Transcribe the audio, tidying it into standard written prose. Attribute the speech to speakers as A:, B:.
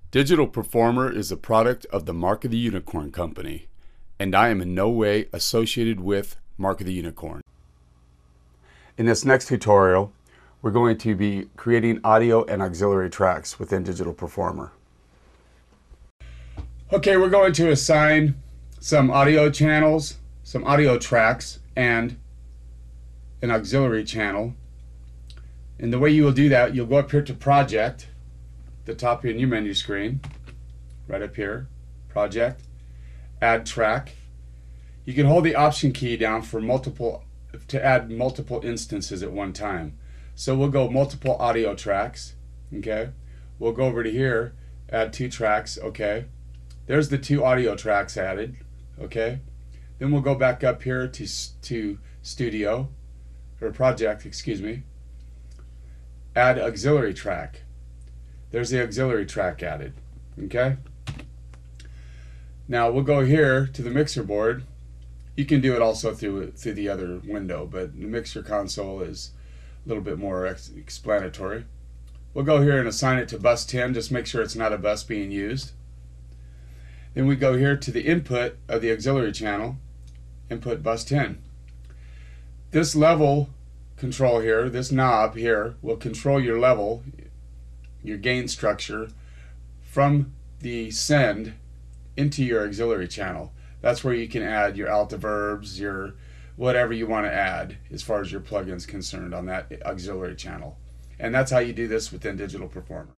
A: Digital Performer is a product of the Mark of the Unicorn Company, and I am in no way associated with Mark of the Unicorn. In this next tutorial, we're going to be creating audio and auxiliary tracks within Digital Performer. Okay, we're going to assign some audio channels, some audio tracks, and an auxiliary channel. And the way you will do that, you'll go up here to Project, the top of your new menu screen, right up here, Project, Add Track. You can hold the Option key down for to add multiple instances at one time. So we'll go multiple audio tracks, okay? We'll go over to here, add 2 tracks, okay? There's the 2 audio tracks added, okay? Then we'll go back up here to Studio, or Project, excuse me. Add auxiliary track. There's the auxiliary track added, okay? Now we'll go here to the mixer board. You can do it also through the other window, but the mixer console is a little bit more explanatory. We'll go here and assign it to bus 10, just make sure it's not a bus being used. Then we go here to the input of the auxiliary channel, input bus 10. This level control here, this knob here, will control your level, your gain structure, from the send into your auxiliary channel. That's where you can add your altiverbs, your whatever you want to add as far as your plugins concerned on that auxiliary channel. And that's how you do this within Digital Performer.